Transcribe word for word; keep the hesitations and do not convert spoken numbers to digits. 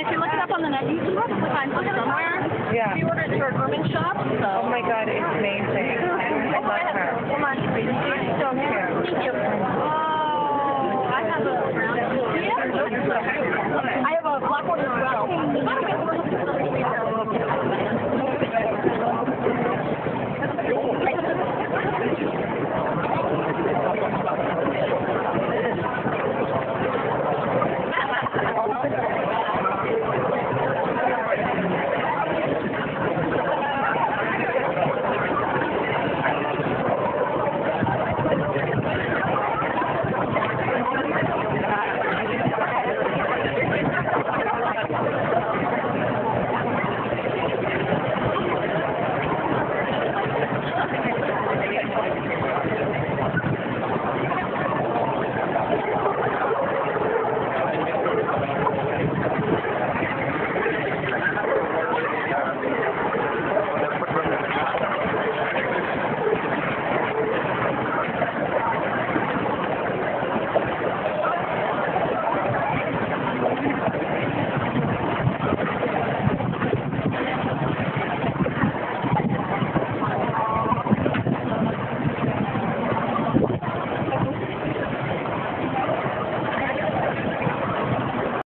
if you look it up on the net, you can probably find it somewhere. Yeah. We ordered it through our Urban shop, so. Oh my God, it's amazing. I love her. Come on. So cute. Thank you. Oh, I have a brown. Yeah. I have a black one.